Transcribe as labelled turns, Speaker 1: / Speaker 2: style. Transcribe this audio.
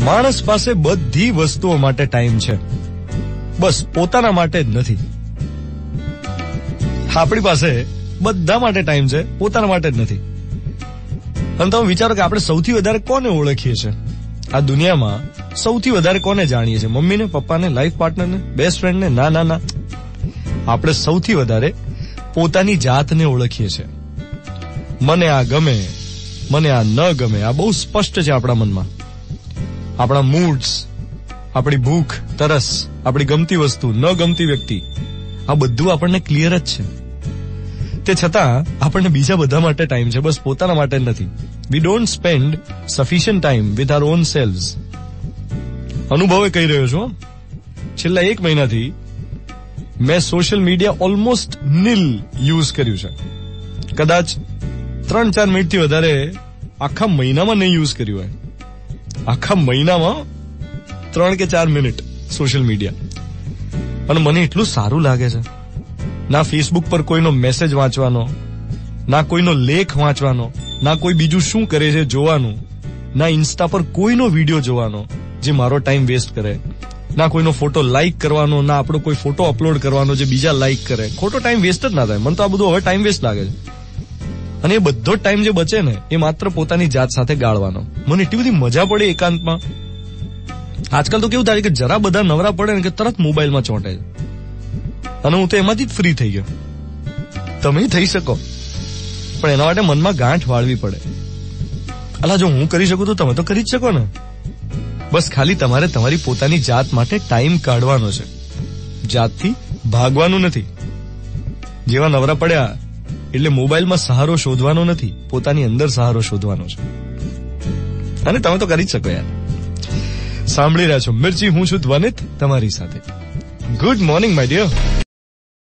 Speaker 1: માણસ પાસે બધી વસ્તુઓ માટે ટાઈમ છે, બસ પોતાના માટે જ નથી. આપણી પાસે બધા માટે ટાઈમ છે, પોતાના માટે જ નથી. અને તમે વિચારો કે આપણે સૌથી વધારે કોને ઓળખીએ છીએ આ દુનિયામાં? સૌથી વધારે કોને જાણીએ છીએ? મમ્મીને, પપ્પાને, લાઈફ પાર્ટનરને, બેસ્ટ ફ્રેન્ડને? ના ના ના, આપણે સૌથી વધારે પોતાની જાતને ઓળખીએ છીએ. મને આ ગમે, મને આ ન ગમે, આ બહુ સ્પષ્ટ છે આપણા મનમાં. આપણા મૂડ્સ, આપણી ભૂખ, તરસ, આપણી ગમતી વસ્તુ, ન ગમતી વ્યક્તિ, આ બધું આપણને ક્લિયર જ છે. તે છતાં આપણને બીજા બધા માટે ટાઈમ છે, બસ પોતાના માટે જ નથી. We don't spend sufficient time with our own selves. અનુભવે કહી રહ્યો છું. છેલ્લા 1 મહિનાથી મેં social media almost nil use કર્યું છે. કદાચ 3-4 મિનિટથી વધારે આખા મહિનામાં નહીં યુઝ કર્યું હોય. આખા મહિનામાં 3 કે 4 મિનિટ સોશિયલ મીડિયા. અને મને એટલું સારું લાગે છે. ના ફેસબુક પર કોઈનો મેસેજ વાંચવાનો, ના કોઈનો લેખ વાંચવાનો, ના કોઈ બીજું શું કરે છે જોવાનું, ના ઇન્સ્ટા પર કોઈનો વિડીયો જોવાનો જે મારો ટાઈમ વેસ્ટ કરે, ના કોઈનો ફોટો લાઈક કરવાનો, ના આપણો કોઈ ફોટો અપલોડ કરવાનો જે બીજા લાઈક કરે. ખોટો ટાઈમ વેસ્ટ જ ના થાય. મને તો આ બધું હવે ટાઈમ વેસ્ટ લાગે છે. અને એ બધો જ ટાઈમ જે બચે ને એ માત્ર પોતાની જાત સાથે ગાળવાનો. મને એટલી બધી મજા પડે એકાંતમાં. આજકાલ તો કેવું થાય કે જરા બધા નવરા પડે ને કે તરત મોબાઈલમાં ચોંટે છે. અને હું તો એમાંથી જ ફ્રી થઈ ગયો. તમે થઈ શકો, પણ એના માટે મનમાં ગાંઠ વાળવી પડે. અલા, જો હું કરી શકું તો તમે તો કરી જ શકો ને. બસ ખાલી તમારે તમારી પોતાની જાત માટે ટાઈમ કાઢવાનો છે. જાતથી ભાગવાનું નથી. જેવા નવરા પડ્યા એટલે મોબાઈલમાં સહારો શોધવાનો નથી, પોતાની અંદર સહારો શોધવાનો છે. અને તમે તો કરી જ શકો યાર. સાંભળી રહ્યા છો મિર્ચી, હું છું ધ્વનિત તમારી સાથે. Good morning my dear.